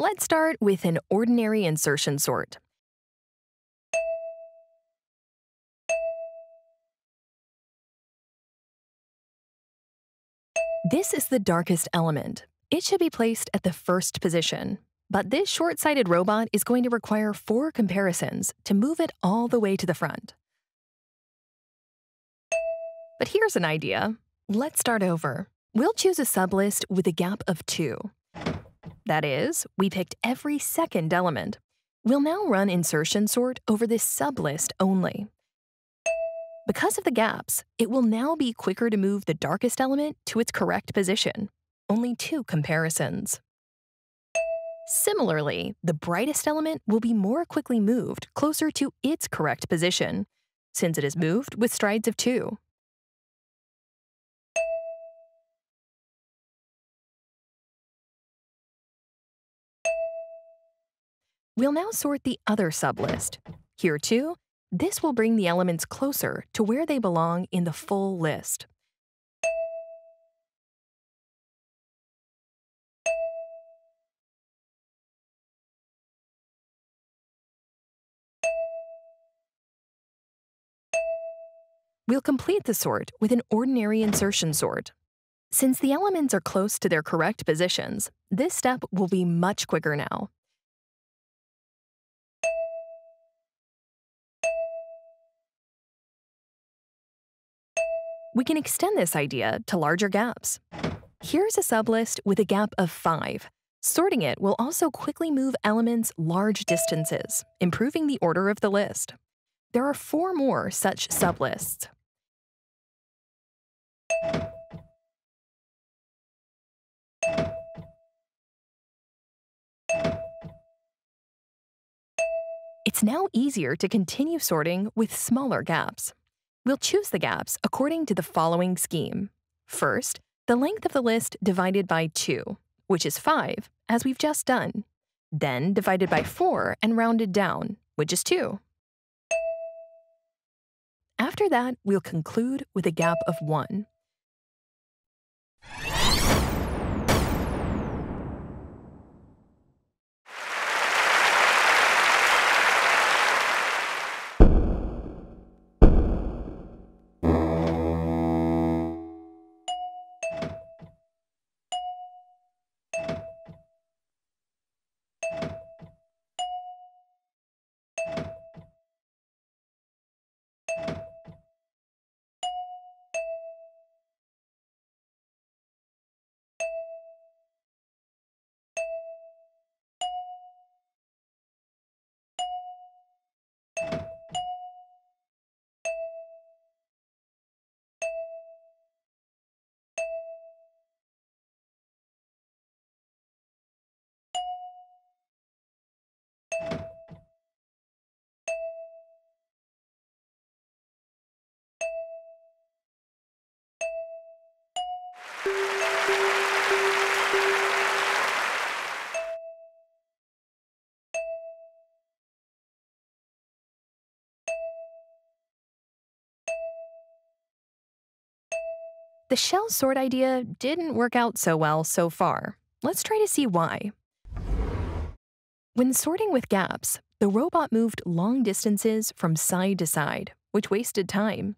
Let's start with an ordinary insertion sort. This is the darkest element. It should be placed at the first position. But this short-sighted robot is going to require 4 comparisons to move it all the way to the front. But here's an idea. Let's start over. We'll choose a sublist with a gap of 2. That is, we picked every second element. We'll now run insertion sort over this sublist only. Because of the gaps, it will now be quicker to move the darkest element to its correct position. Only 2 comparisons. Similarly, the brightest element will be more quickly moved closer to its correct position, since it is moved with strides of 2. We'll now sort the other sublist. Here too, this will bring the elements closer to where they belong in the full list. We'll complete the sort with an ordinary insertion sort. Since the elements are close to their correct positions, this step will be much quicker now. We can extend this idea to larger gaps. Here's a sublist with a gap of 5. Sorting it will also quickly move elements large distances, improving the order of the list. There are 4 more such sublists. It's now easier to continue sorting with smaller gaps. We'll choose the gaps according to the following scheme. First, the length of the list divided by 2, which is 5, as we've just done. Then divided by 4 and rounded down, which is 2. After that, we'll conclude with a gap of 1. The shell sort idea didn't work out so well so far. Let's try to see why. When sorting with gaps, the robot moved long distances from side to side, which wasted time.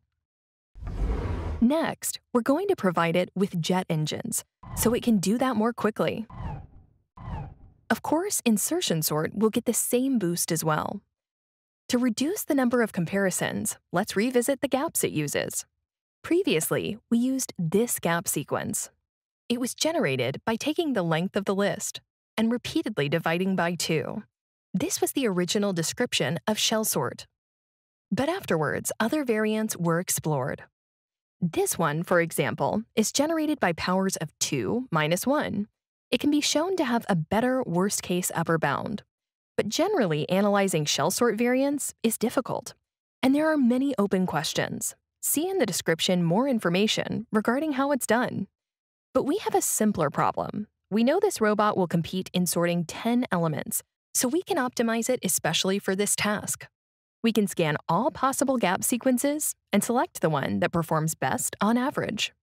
Next, we're going to provide it with jet engines, so it can do that more quickly. Of course, insertion sort will get the same boost as well. To reduce the number of comparisons, let's revisit the gaps it uses. Previously, we used this gap sequence. It was generated by taking the length of the list and repeatedly dividing by 2. This was the original description of shell sort. But afterwards, other variants were explored. This one, for example, is generated by powers of 2 minus 1. It can be shown to have a better worst-case upper bound. But generally, analyzing shell sort variants is difficult, and there are many open questions. See in the description more information regarding how it's done. But we have a simpler problem. We know this robot will compete in sorting 10 elements, so we can optimize it especially for this task. We can scan all possible gap sequences and select the one that performs best on average.